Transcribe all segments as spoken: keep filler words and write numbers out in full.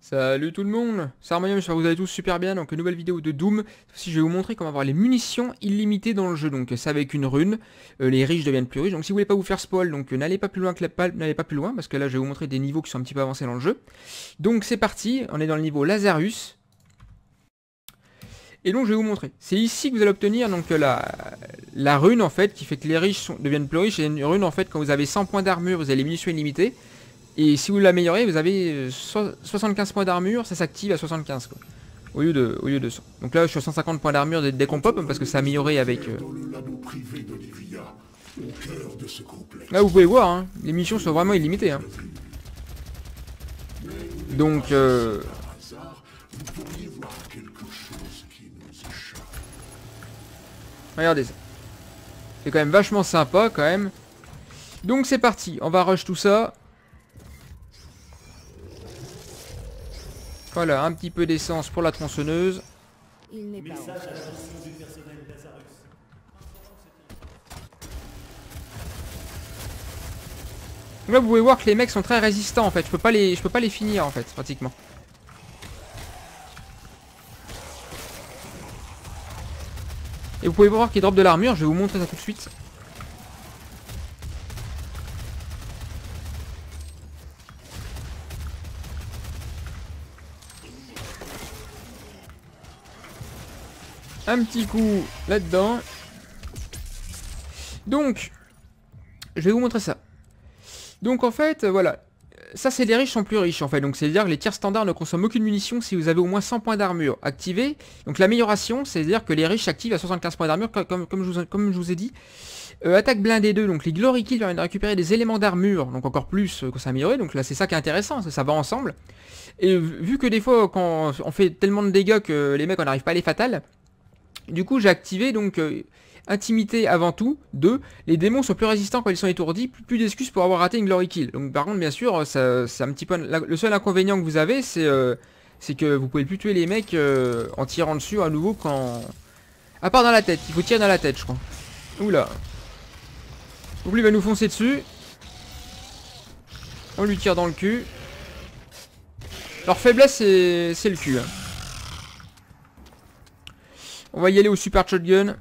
Salut tout le monde, c'est Harmonium, j'espère que vous allez tous super bien. Donc nouvelle vidéo de Doom. Aussi je vais vous montrer comment avoir les munitions illimitées dans le jeu. Donc c'est avec une rune, euh, les riches deviennent plus riches. Donc si vous voulez pas vous faire spoil, donc euh, n'allez pas plus loin que la palme, n'allez pas plus loin parce que là je vais vous montrer des niveaux qui sont un petit peu avancés dans le jeu. Donc c'est parti, on est dans le niveau Lazarus. Et donc je vais vous montrer. C'est ici que vous allez obtenir donc la, la rune en fait qui fait que les riches sont, deviennent plus riches. Et une rune en fait quand vous avez cent points d'armure, vous avez les munitions illimitées. Et si vous l'améliorez, vous avez soixante-quinze points d'armure, ça s'active à soixante-quinze quoi. Au lieu de, au lieu de cent. Donc là je suis à cent cinquante points d'armure dès qu'on pop parce que c'est amélioré avec... Euh... Là vous pouvez voir, hein, les missions sont vraiment illimitées. Hein. Donc... Euh... Regardez ça. C'est quand même vachement sympa quand même. Donc c'est parti, on va rush tout ça. Voilà, un petit peu d'essence pour la tronçonneuse. Il n'est pas Donc là vous pouvez voir que les mecs sont très résistants en fait. Je peux pas les, je peux pas les finir en fait, pratiquement. Et vous pouvez voir qu'ils drop de l'armure, je vais vous montrer ça tout de suite. Un petit coup là-dedans. Donc, je vais vous montrer ça. Donc en fait, voilà. Ça c'est les riches sont plus riches en fait. Donc c'est-à-dire que les tirs standards ne consomment aucune munition si vous avez au moins cent points d'armure activés. Donc l'amélioration, c'est-à-dire que les riches s'activent à soixante-quinze points d'armure comme, comme, je vous, comme je vous ai dit. Euh, attaque blindée deux, donc les glory kills viennent de récupérer des éléments d'armure. Donc encore plus euh, que ça amélioré. Donc là c'est ça qui est intéressant, ça, ça va ensemble. Et vu que des fois quand on fait tellement de dégâts que les mecs on n'arrive pas à les fatales. Du coup j'ai activé donc... Euh, Intimité avant tout. Deux, les démons sont plus résistants quand ils sont étourdis, plus, plus d'excuses pour avoir raté une glory kill. Donc par contre bien sûr, ça, c'est un petit peu la, le seul inconvénient que vous avez, c'est euh, c'est que vous pouvez plus tuer les mecs euh, en tirant dessus à nouveau quand... À part dans la tête, il faut tirer dans la tête je crois. Oula. Donc lui va nous foncer dessus. On lui tire dans le cul. Leur faiblesse c'est le cul. Hein. On va y aller au super shotgun.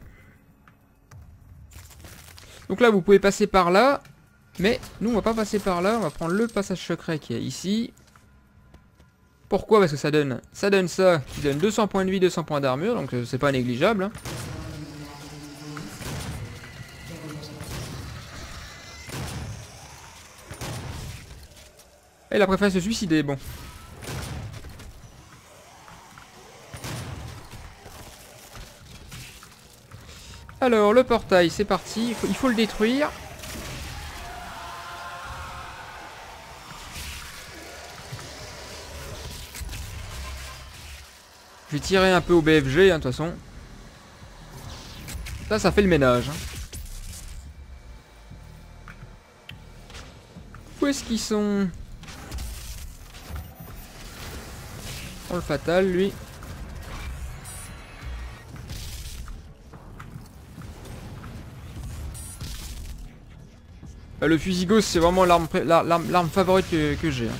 Donc là vous pouvez passer par là. Mais nous on va pas passer par là. On va prendre le passage secret qui est ici. Pourquoi? Parce que ça donne ça donne ça qui donne deux cents points de vie, deux cents points d'armure. Donc euh, c'est pas négligeable. Hein. Et il a préféré se suicider. Bon. Alors le portail c'est parti. Il faut, il faut le détruire. Je vais tirer un peu au B F G, hein, de toute façon. Ça, ça fait le ménage. Hein. Où est-ce qu'ils sont? On le fatal, lui. Euh, le fusil gauche, c'est vraiment l'arme favorite que, que j'ai. Hein.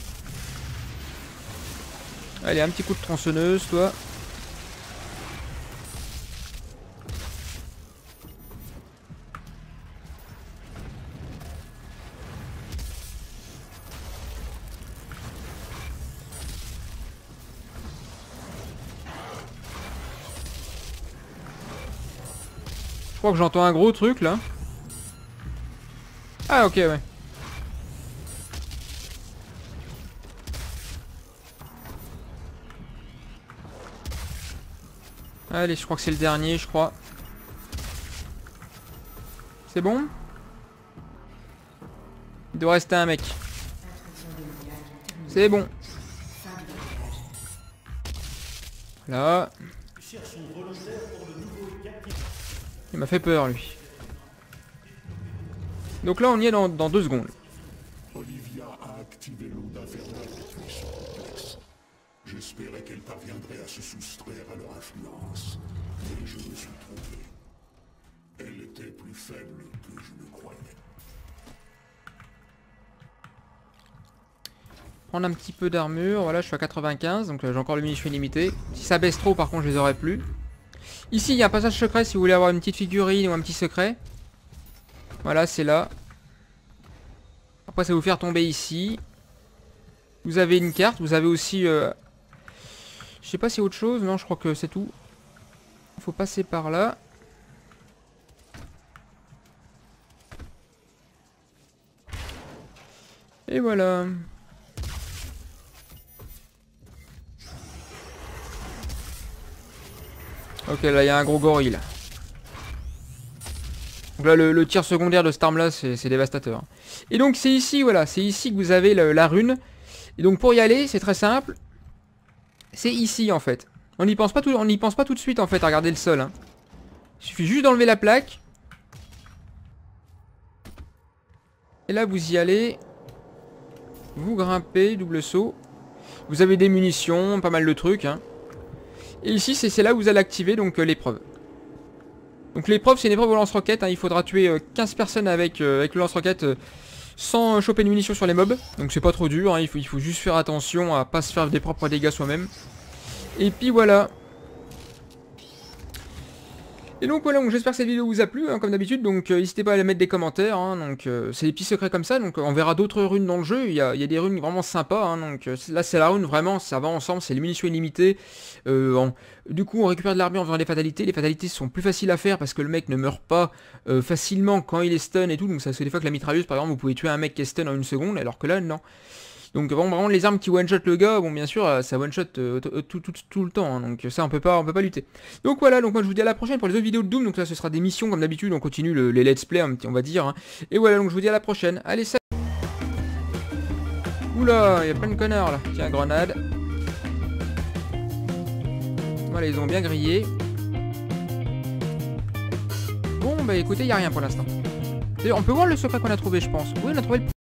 Allez, un petit coup de tronçonneuse, toi. Je crois que j'entends un gros truc, là. Ah, ok, ouais. Allez, je crois que c'est le dernier, je crois. C'est bon? Il doit rester un mec. C'est bon. Là. Il m'a fait peur, lui. Donc là, on y est dans, dans deux secondes. Olivia a activé l'onde infernale depuis son complexe. J'espérais qu'elle parviendrait à se soustraire à leur influence. Mais je me suis trompé. Elle était plus faible que je le croyais. Prendre un petit peu d'armure. Voilà, je suis à quatre-vingt-quinze, donc euh, j'ai encore le munitions illimité. Si ça baisse trop, par contre, je les aurai plus. Ici, il y a un passage secret si vous voulez avoir une petite figurine ou un petit secret. Voilà, c'est là. Après, ça va vous faire tomber ici. Vous avez une carte. Vous avez aussi... Euh... Je sais pas si autre chose. Non, je crois que c'est tout. Il faut passer par là. Et voilà. Ok, là, il y a un gros gorille. Donc là, le, le tir secondaire de cette arme-là, c'est dévastateur. Et donc, c'est ici, voilà. C'est ici que vous avez le, la rune. Et donc, pour y aller, c'est très simple. C'est ici, en fait. On n'y pense pas tout, on n'y pense pas tout de suite, en fait, à regarder le sol. Hein. Il suffit juste d'enlever la plaque. Et là, vous y allez. Vous grimpez, double saut. Vous avez des munitions, pas mal de trucs. Hein. Et ici, c'est là où vous allez activer donc euh, l'épreuve. Donc l'épreuve, c'est une épreuve au lance-roquette. Hein. Il faudra tuer euh, quinze personnes avec, euh, avec le lance-roquette euh, sans euh, choper de munitions sur les mobs. Donc c'est pas trop dur. Hein. Il, faut, il faut juste faire attention à pas se faire des propres dégâts soi-même. Et puis voilà. Et donc voilà, j'espère que cette vidéo vous a plu, hein, comme d'habitude, donc euh, n'hésitez pas à la mettre des commentaires, hein, donc euh, c'est des petits secrets comme ça, donc euh, on verra d'autres runes dans le jeu, il y a, il y a des runes vraiment sympas, hein, donc euh, là c'est la rune vraiment, ça va ensemble, c'est les munitions illimitées, euh, en... du coup on récupère de l'armure en faisant des fatalités, les fatalités sont plus faciles à faire parce que le mec ne meurt pas euh, facilement quand il est stun et tout, donc ça c'est des fois que la mitrailleuse par exemple, vous pouvez tuer un mec qui est stun en une seconde, alors que là non. Donc bon, vraiment les armes qui one-shot le gars, bon bien sûr ça one-shot euh, tout, tout, tout le temps, hein, donc ça on peut pas on peut pas lutter. Donc voilà, donc moi je vous dis à la prochaine pour les autres vidéos de Doom, donc là ce sera des missions comme d'habitude, on continue le, les let's play on va dire. Hein. Et voilà, donc je vous dis à la prochaine, allez salut. Oula, il y a plein de connards là, tiens grenade. Voilà, ils ont bien grillé. Bon bah écoutez, il n'y a rien pour l'instant. On peut voir le secret qu'on a trouvé je pense, oui on a trouvé le...